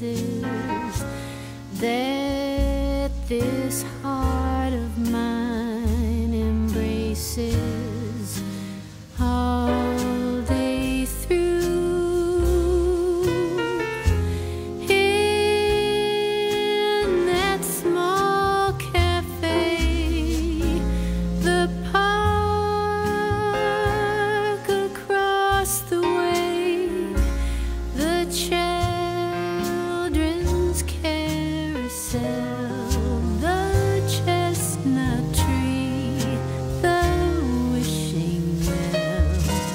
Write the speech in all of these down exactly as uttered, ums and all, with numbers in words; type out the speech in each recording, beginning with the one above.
places that this heart of mine embraces all day through. In that small cafe, the park across the way, the children's carousel, the chestnut tree, the wishing well.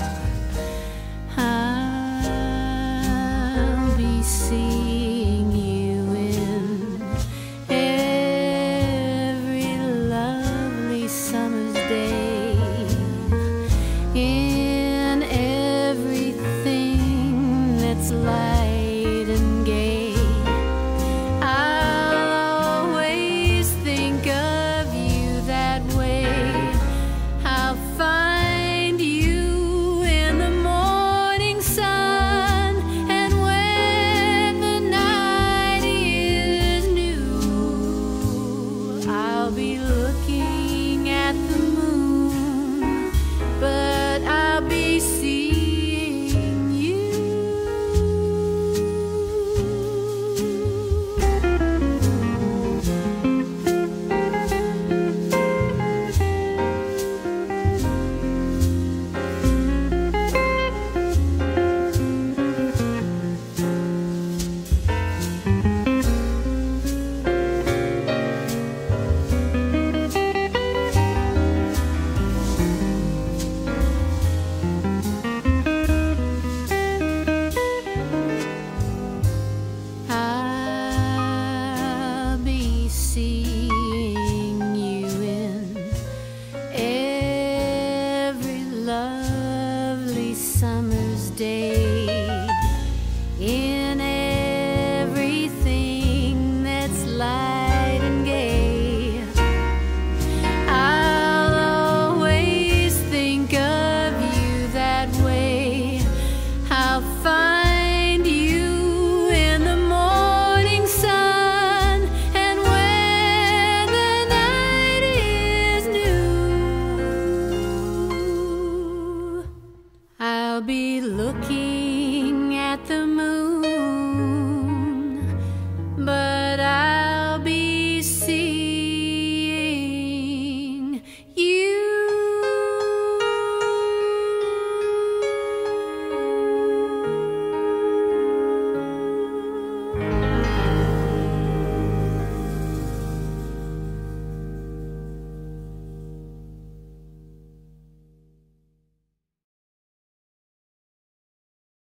I'll be seeing you in every lovely summer's day, in everything that's light and gay. I'll always think of you that way. I'll find you in the morning sun, and when the night is new, I'll be looking at the moon, but I'll be seeing you. I'll be seeing you in every lovely summer's day, in everything that's light and gay. I'll always think of you that way. I'll find you in the morning sun, and when the night is new, I'll be looking